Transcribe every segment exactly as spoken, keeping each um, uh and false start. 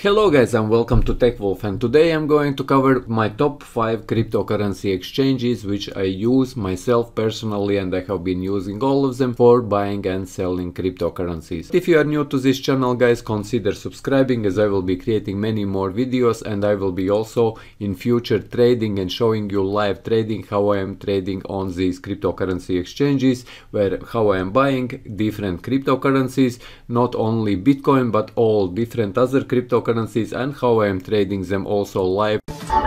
Hello guys and welcome to TechWolf, and today I'm going to cover my top five cryptocurrency exchanges which I use myself personally, and I have been using all of them for buying and selling cryptocurrencies. If you are new to this channel guys, consider subscribing, as I will be creating many more videos, and I will be also in future trading and showing you live trading, how I am trading on these cryptocurrency exchanges, where how I am buying different cryptocurrencies, not only Bitcoin but all different other cryptocurrencies, and how I am trading them also live.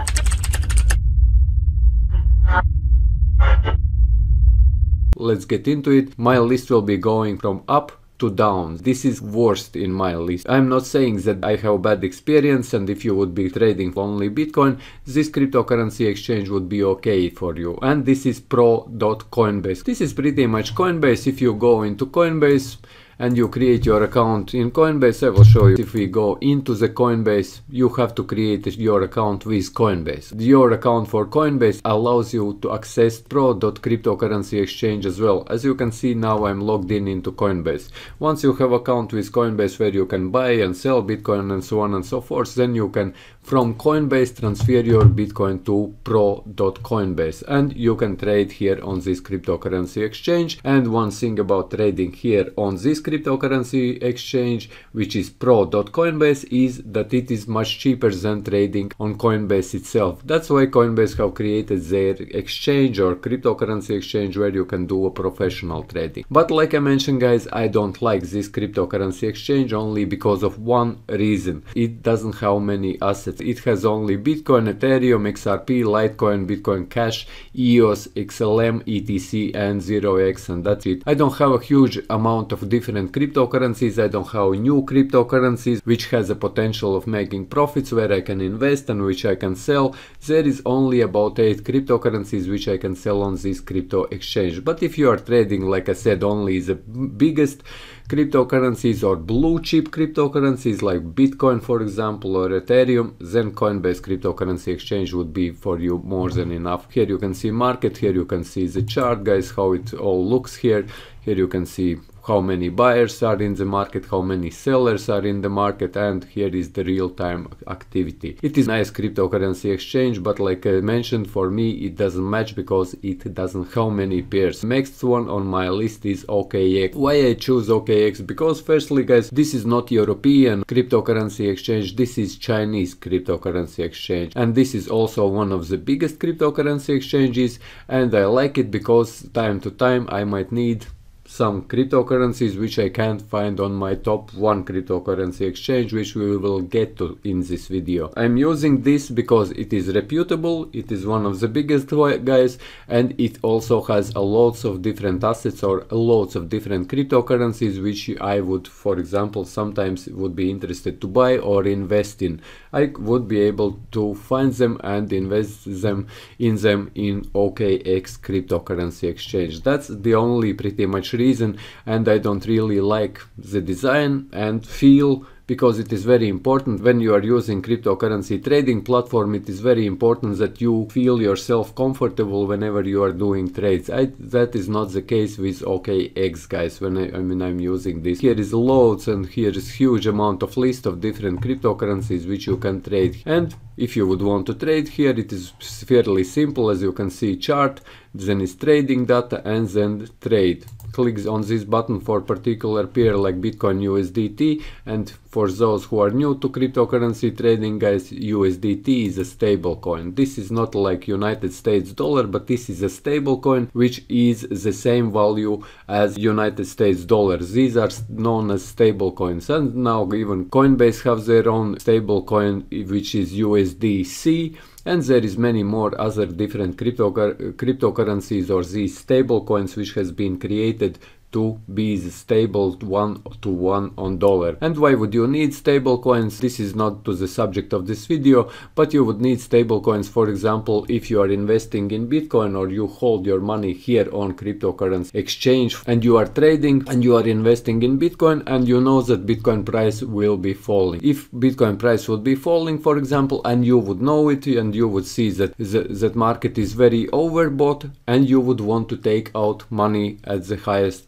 Let's get into it. My list will be going from up to down. This is worst in my list. I'm not saying that I have bad experience, and if you would be trading only Bitcoin, this cryptocurrency exchange would be okay for you. And this is pro dot coinbase. This is pretty much Coinbase. If you go into Coinbase and you create your account in Coinbase, I will show you. If we go into the Coinbase, you have to create your account with Coinbase. Your account for Coinbase allows you to access pro dot cryptocurrency exchange as well. As you can see, now I'm logged in into Coinbase. Once you have account with Coinbase where you can buy and sell Bitcoin and so on and so forth, then you can from Coinbase transfer your Bitcoin to pro dot coinbase, and you can trade here on this cryptocurrency exchange. And one thing about trading here on this cryptocurrency exchange, which is pro dot coinbase, is that it is much cheaper than trading on Coinbase itself. That's why Coinbase have created their exchange or cryptocurrency exchange where you can do a professional trading. But like I mentioned guys, I don't like this cryptocurrency exchange only because of one reason. It doesn't have many assets. It has only Bitcoin, Ethereum, X R P, Litecoin, Bitcoin Cash, E O S, X L M, E T C and zero x, and that's it. I don't have a huge amount of different cryptocurrencies. I don't have new cryptocurrencies which has a potential of making profits where I can invest and which I can sell. There is only about eight cryptocurrencies which I can sell on this crypto exchange. But if you are trading, like I said, only the biggest cryptocurrencies or blue chip cryptocurrencies like Bitcoin for example or Ethereum, then Coinbase cryptocurrency exchange would be for you more than enough. Here you can see market, here you can see the chart guys, how it all looks here. Here you can see how many buyers are in the market, how many sellers are in the market, and here is the real-time activity. It is a nice cryptocurrency exchange, but like I mentioned, for me it doesn't match because it doesn't have many pairs. Next one on my list is O K X. Why I choose O K X? Because firstly guys, this is not European cryptocurrency exchange, this is Chinese cryptocurrency exchange, and this is also one of the biggest cryptocurrency exchanges, and I like it because time to time I might need some cryptocurrencies which I can't find on my top one cryptocurrency exchange, which we will get to in this video. I'm using this because it is reputable, it is one of the biggest guys, and it also has a lots of different assets or lots of different cryptocurrencies which I would, for example, sometimes would be interested to buy or invest in. I would be able to find them and invest them in them in O K X cryptocurrency exchange. That's the only pretty much reason, and I don't really like the design and feel, because it is very important when you are using cryptocurrency trading platform, it is very important that you feel yourself comfortable whenever you are doing trades. I, that is not the case with O K X guys, when I, I mean I'm using this. Here is loads and here is huge amount of list of different cryptocurrencies which you can trade. And if you would want to trade here, it is fairly simple. As you can see, chart, then is trading data, and then trade. Click on this button for particular pair like Bitcoin U S D T, and for those who are new to cryptocurrency trading guys, U S D T is a stable coin. This is not like United States dollar, but this is a stable coin which is the same value as United States dollars. These are known as stable coins, and now even Coinbase have their own stable coin which is U S D C. And there is many more other different crypto cryptocurrencies or these stable coins which has been created to be stable one to one on dollar. And why would you need stable coins? This is not to the subject of this video, but you would need stable coins, for example, if you are investing in Bitcoin or you hold your money here on cryptocurrency exchange and you are trading and you are investing in Bitcoin and you know that Bitcoin price will be falling. If Bitcoin price would be falling, for example, and you would know it and you would see that the, that market is very overbought and you would want to take out money at the highest price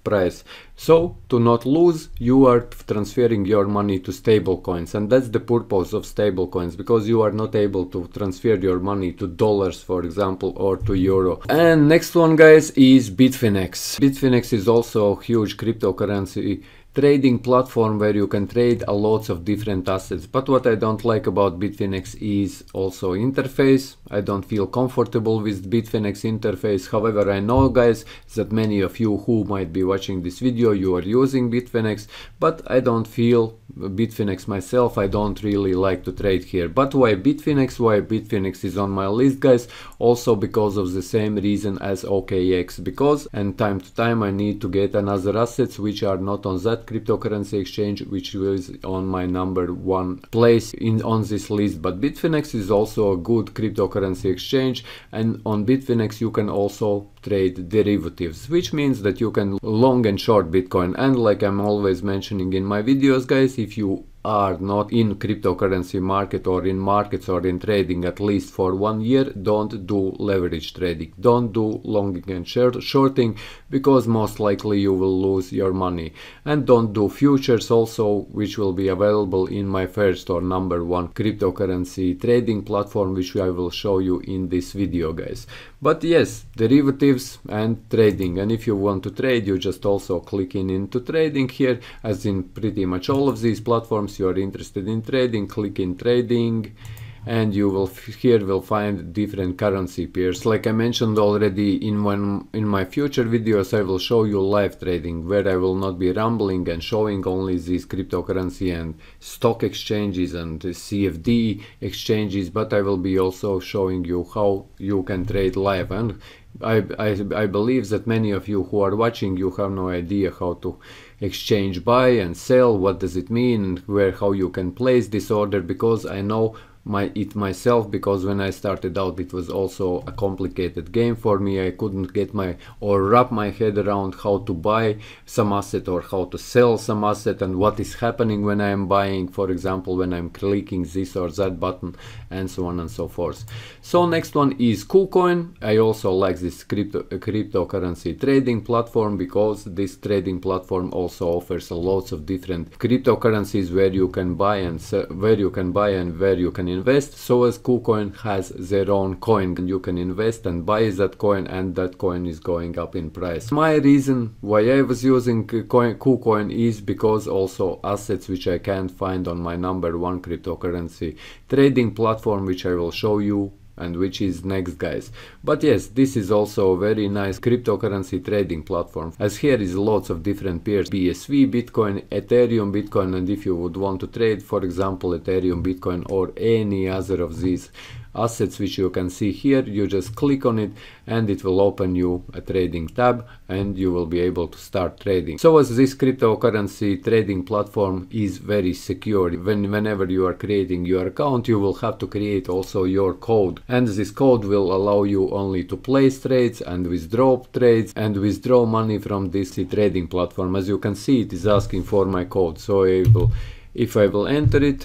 price. So to not lose, you are transferring your money to stable coins, and that's the purpose of stable coins, because you are not able to transfer your money to dollars, for example, or to euro. And next one, guys, is Bitfinex. Bitfinex is also a huge cryptocurrency trading platform where you can trade a lots of different assets. But what I don't like about Bitfinex is also interface. I don't feel comfortable with Bitfinex interface. However, I know, guys, that many of you who might be watching this video, you are using Bitfinex, but I don't feel Bitfinex myself. I don't really like to trade here. But why Bitfinex? Why Bitfinex is on my list, guys? Also because of the same reason as O K X, because and time to time I need to get another assets which are not on that cryptocurrency exchange, which is on my number one place in on this list. But Bitfinex is also a good cryptocurrency exchange, and on Bitfinex you can also trade derivatives, which means that you can long and short Bitcoin. And like I'm always mentioning in my videos, guys, if you are not in cryptocurrency market or in markets or in trading at least for one year, don't do leverage trading, don't do longing and short shorting, because most likely you will lose your money. And don't do futures also, which will be available in my first or number one cryptocurrency trading platform, which I will show you in this video, guys. But yes, derivatives and trading. And if you want to trade, you just also click in into trading here, as in pretty much all of these platforms. You are interested in trading, click in trading, and you will here will find different currency pairs. Like I mentioned already in one in my future videos, I will show you live trading, where I will not be rambling and showing only these cryptocurrency and stock exchanges and C F D exchanges, but I will be also showing you how you can trade live. And I, I, I believe that many of you who are watching, you have no idea how to exchange buy and sell, what does it mean, and where how you can place this order, because I know my it myself, because when I started out it was also a complicated game for me. I couldn't get my or wrap my head around how to buy some asset or how to sell some asset, and what is happening when I am buying, for example, when I'm clicking this or that button, and so on and so forth. So next one is KuCoin. I also like this crypto cryptocurrency trading platform, because this trading platform also offers a lots of different cryptocurrencies where you can buy and sell, where you can buy and where you can invest. So as KuCoin has their own coin, and you can invest and buy that coin, and that coin is going up in price. My reason why I was using KuCoin is because also assets which I can't find on my number one cryptocurrency trading platform, which I will show you, and which is next, guys. But yes, this is also a very nice cryptocurrency trading platform, as here is lots of different pairs: B S V, Bitcoin, Ethereum, Bitcoin. And if you would want to trade, for example, Ethereum, Bitcoin, or any other of these assets which you can see here, you just click on it and it will open you a trading tab, and you will be able to start trading. So as this cryptocurrency trading platform is very secure, when whenever you are creating your account, you will have to create also your code, and this code will allow you only to place trades and withdraw trades and withdraw money from this trading platform. As you can see, it is asking for my code, so I will, if I will enter it,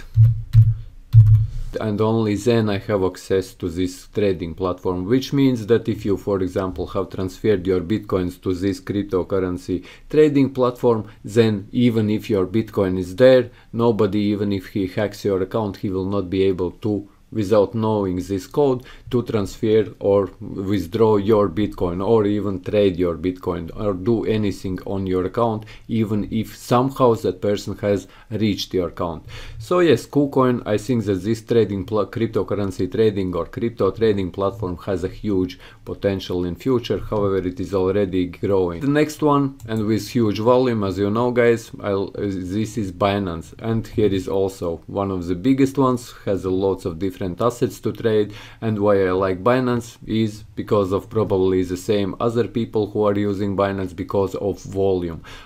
and only then I have access to this trading platform, which means that if you, for example, have transferred your bitcoins to this cryptocurrency trading platform, then even if your bitcoin is there, nobody, even if he hacks your account, he will not be able to, without knowing this code, to transfer or withdraw your Bitcoin, or even trade your Bitcoin, or do anything on your account, even if somehow that person has reached your account. So yes, KuCoin, I think that this trading cryptocurrency trading or crypto trading platform has a huge potential in future. However, it is already growing. The next one, and with huge volume, as you know, guys, I'll, this is Binance, and here is also one of the biggest ones, has a lots of different assets to trade. And why I like Binance is because of probably the same other people who are using Binance, because of volume.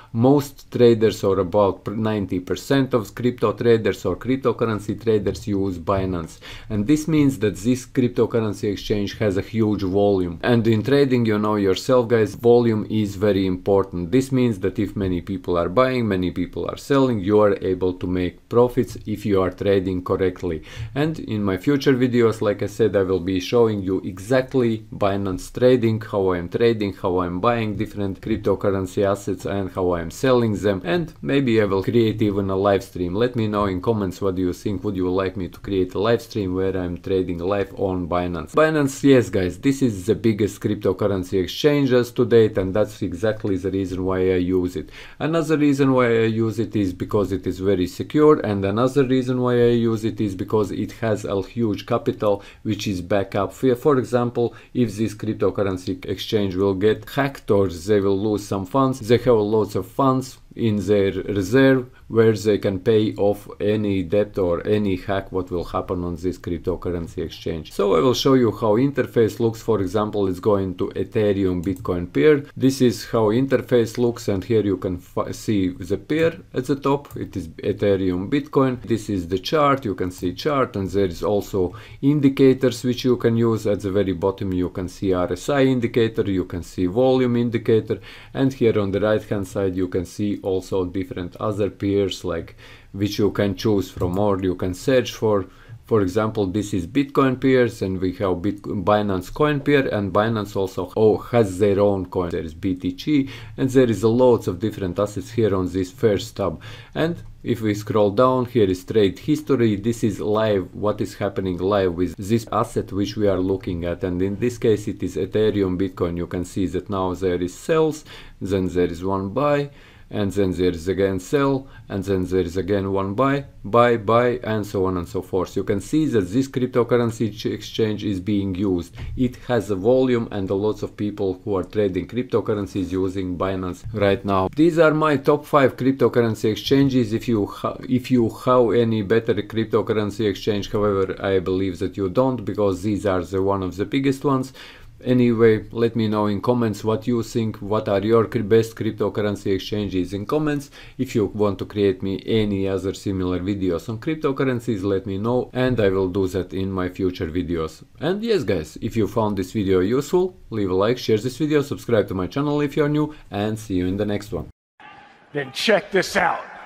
Most traders, or about ninety percent of crypto traders or cryptocurrency traders, use Binance. And this means that this cryptocurrency exchange has a huge volume. And in trading, you know yourself guys, volume is very important. This means that if many people are buying, many people are selling, you are able to make profits if you are trading correctly. And in my future videos, like I said, I will be showing you exactly Binance trading, how I am trading, how I am buying different cryptocurrency assets and how I am selling them. And maybe I will create even a live stream. Let me know in comments what do you think. Would you like me to create a live stream where I'm trading live on Binance? Binance, yes guys, this is the biggest cryptocurrency exchanges to date, and that's exactly the reason why I use it. Another reason why I use it is because it is very secure, and another reason why I use it is because it has a huge capital which is backup. For example, if this cryptocurrency exchange will get hacked or they will lose some funds, they have lots of funds in their reserve where they can pay off any debt or any hack what will happen on this cryptocurrency exchange. So I will show you how interface looks. For example, it's going to Ethereum Bitcoin pair. This is how interface looks, and here you can see the pair at the top. It is Ethereum Bitcoin. This is the chart. You can see chart, and there is also indicators which you can use. At the very bottom you can see R S I indicator, you can see volume indicator, and here on the right hand side you can see also different other pairs like which you can choose from or you can search for. For example, this is Bitcoin pairs, and we have Bitcoin, Binance coin pair, and Binance also oh, has their own coin. There is B T C, and there is a lots of different assets here on this first tab. And if we scroll down, here is trade history. This is live, what is happening live with this asset which we are looking at, and in this case it is Ethereum Bitcoin. You can see that now there is sells, then there is one buy, and then there is again sell, and then there is again one buy, buy, buy, and so on and so forth. You can see that this cryptocurrency exchange is being used. It has a volume and a lots of people who are trading cryptocurrencies using Binance right now. These are my top five cryptocurrency exchanges. If you if you have any better cryptocurrency exchange, however, I believe that you don't, because these are the one of the biggest ones. Anyway, let me know in comments what you think, what are your best cryptocurrency exchanges in comments. If you want to create me any other similar videos on cryptocurrencies, let me know, and I will do that in my future videos. And yes guys, if you found this video useful, leave a like, share this video, subscribe to my channel if you are new, and see you in the next one. Then check this out.